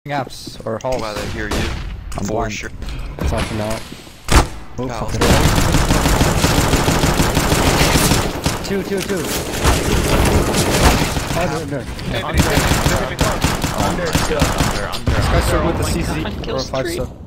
apps or halls. Why they hear you? I'm For blind. sure. Flashing out. Oh, Kyle. fuck it. Two. Under. Under. Guys are with the CZ or 5 sub.